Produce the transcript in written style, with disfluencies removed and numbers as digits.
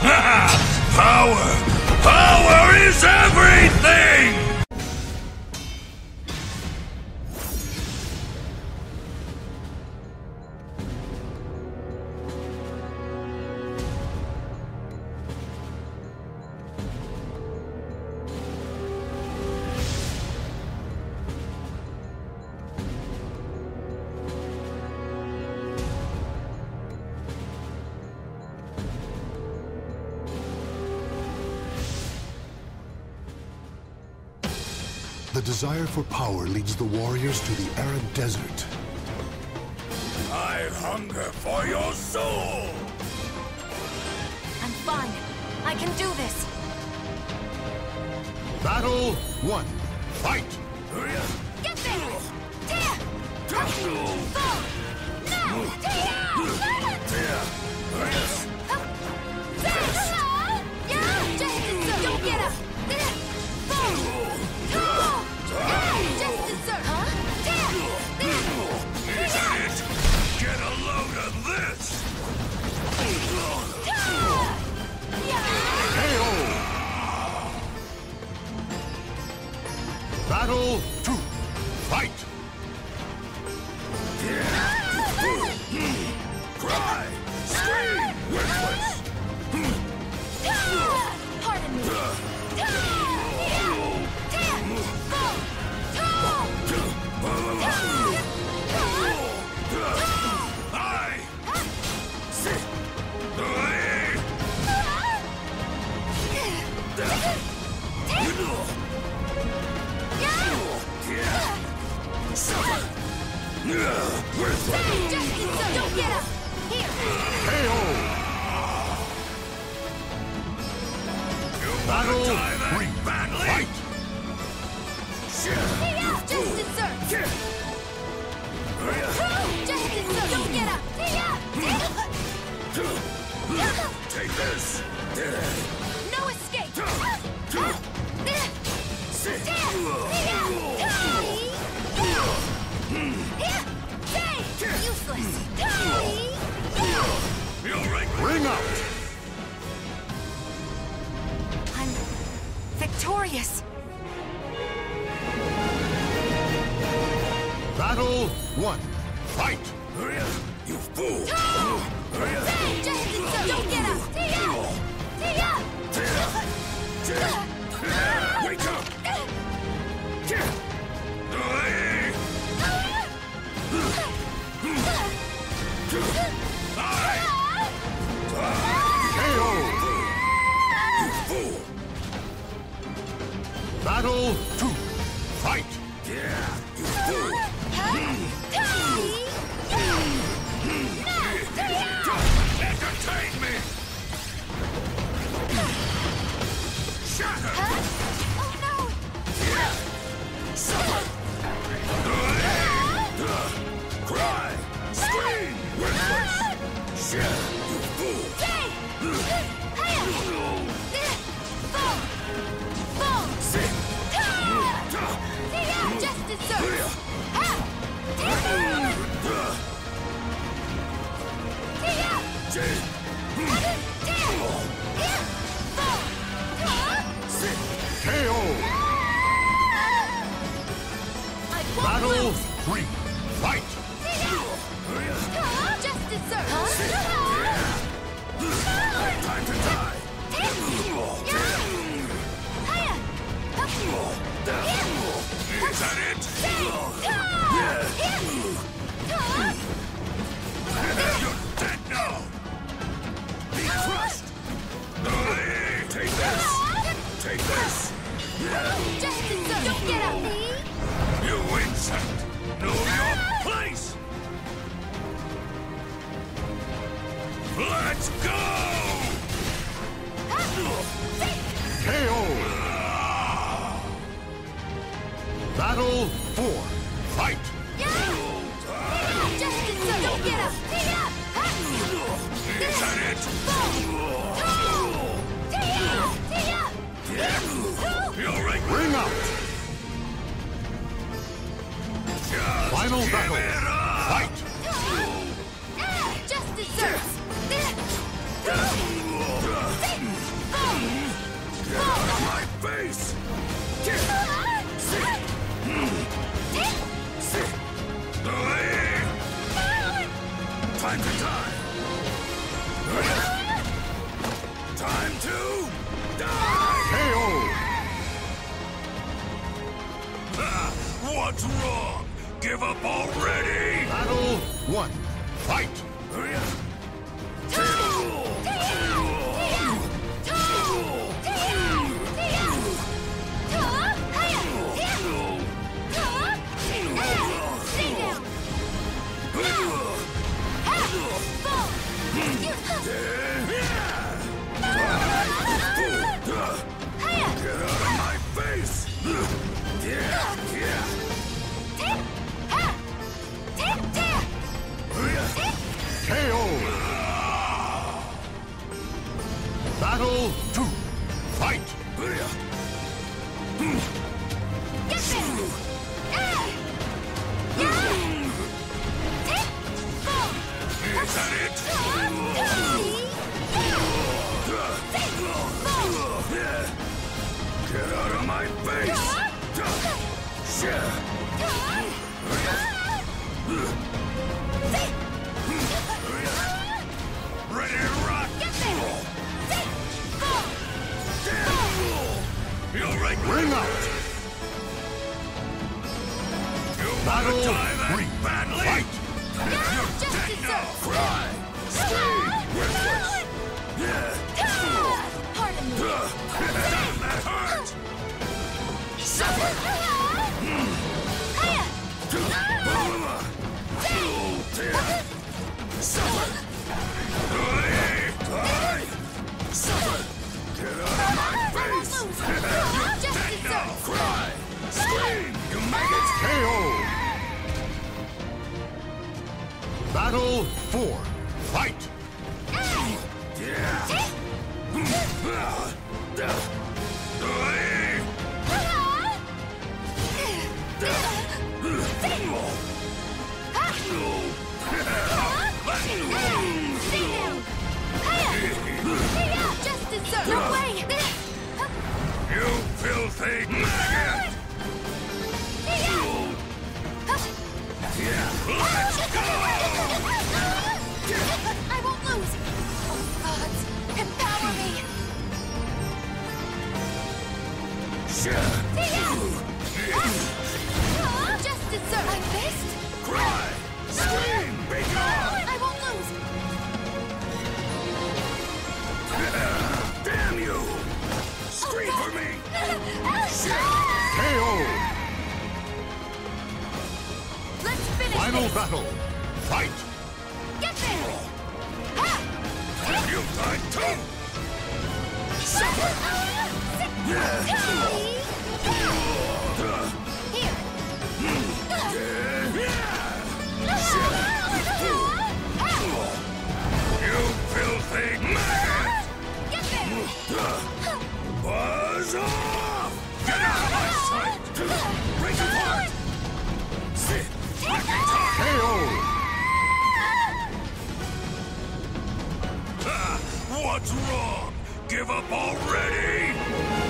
Power! Power is everything! The desire for power leads the warriors to the arid desert. I hunger for your soul! I'm fine. I can do this. Battle 1. Fight! Get there! Don't get up! Is that it? Get a load of this! KO! Battle 2. Fight! Cry! Scream! Worthless! Pardon me. Don't get up! Here! KO! Battle 3. Fight! Just dessert! Just dessert! Don't get up! Take this! No escape! Useless! Ring out! I'm victorious! Battle 1. Fight! You fool! Don't get up! Wake up! KO! You fool! Battle 2. Fight! You fool! Entertain me! Shatter! Oh no! Suffer! Cry! Scream! Worthless! Share! You fool! Sit! Just dessert! KO! Battle 3. Fight! Just dessert! Time to die! Is that it? You're dead now! Be crushed! Take this! Take this! Just dessert! Don't get up! You insect! Know your place! Let's go! KO! Battle 4. Fight! Just dessert! Don't get up! Is that it? You're right. Ring out! Final battle! Fight! Just dessert! to die! KO! What's wrong? Give up already? Battle 1. Fight! Get out of my face! KO! Battle 2. Fight! Is that it? Get out of my face! Ready to rock! You're right. Ring out! Battle 3. Badly. Fight! You're dead now. Cry! Scream! Worthless! Pardon me. Down that hurt! Suffer! Suffer! Suffer! Get out of my face! You're dead now! Cry! Scream! You maggot! KO! Battle 4. Fight! No way! You filthy maggot! Let's go! I won't lose! Oh, gods, empower me! Just deserve my fist! Cry! Scream! Be gone! I won't lose! Damn you! Scream for me! KO! Let's finish Final this! battle. Fight! Get there! You died too! Suffer! Here! You filthy maggot! Get there! Buzz off! Get out of my sight! Break apart! Sit! Let me talk! KO! What's wrong? Give up already?